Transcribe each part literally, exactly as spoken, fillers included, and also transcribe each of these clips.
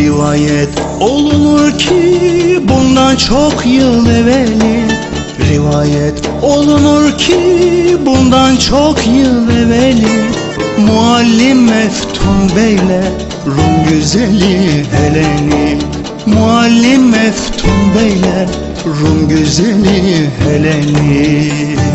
Rivayet olunur ki bundan çok yıl evveli, rivayet olunur ki bundan çok yıl evveli, Muallim Meftun Bey'le Rum güzeli Heleni, Muallim Meftun Bey'le Rum güzeli Heleni.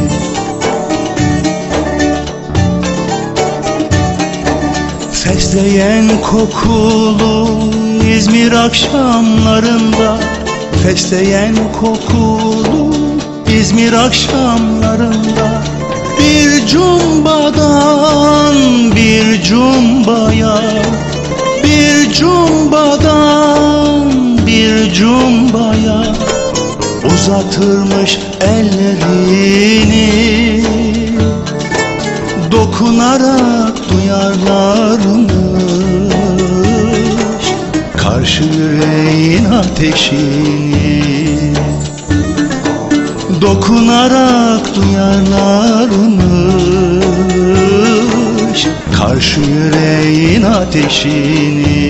Fesleğen kokulu İzmir akşamlarında, fesleğen kokulu İzmir akşamlarında, bir cumbadan bir cumbaya, bir cumbadan bir cumbaya uzatırmış ellerini, dokunarak duyarlarmış karşı yüreğin ateşini, dokunarak duyarlarmış karşı yüreğin ateşini.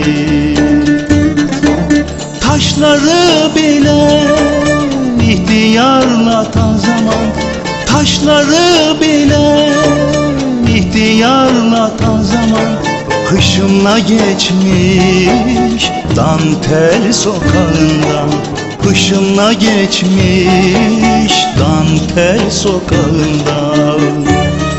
Taşları bile ihtiyarlatan zaman, taşları bile ihtiyarlatan zaman, hışımla geçmiş dantel sokağından, hışımla geçmiş dantel sokağından.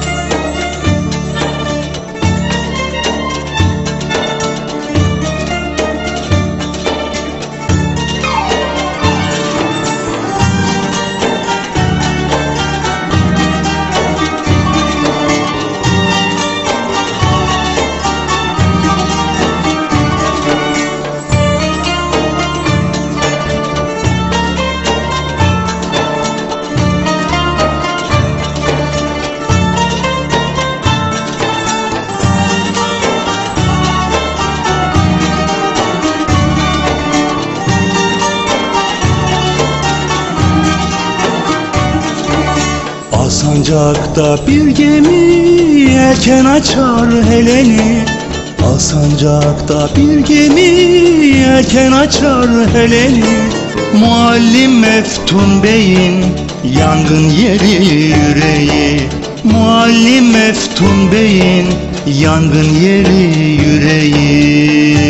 Alsancak'ta bir gemi erken açar Heleni, Alsancak'ta bir gemi erken açar Heleni, Muallim Meftun Bey'in yangın yeri yüreği, Muallim Meftun Bey'in yangın yeri yüreği.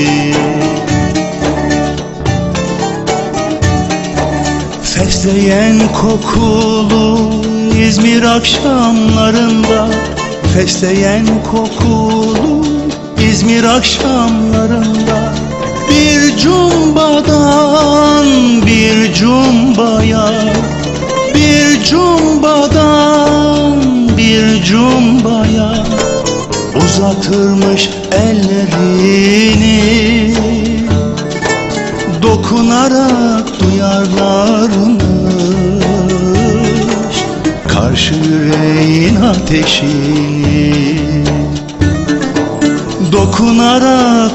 Fesleğen kokulu İzmir akşamlarında, fesleğen kokulu İzmir akşamlarında, bir cumbadan bir cumbaya, bir cumbadan bir cumbaya uzatırmış ellerini, dokunarak duyarlarmış karşı yüreğin ateşini, dokunarak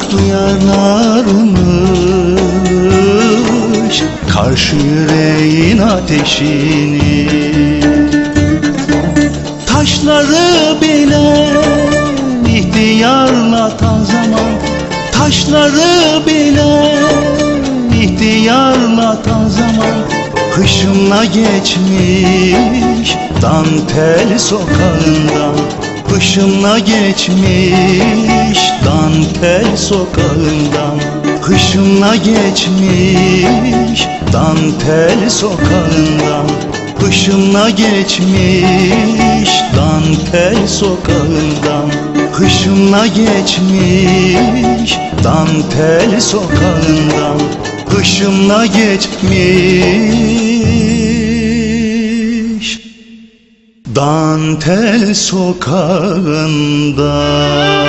duyarlarmış karşı yüreğin ateşini. Taşları bile ihtiyarlatan zaman, taşları bile ihtiyarlatan zaman, hışımla geçmiş dantel sokağından, hışımla geçmiş dantel sokağından, hışımla geçmiş dantel sokağından, hışımla geçmiş dantel sokağından, hışımla geçmiş dantel sokağından, hışımla geçmiş dantel sokağında.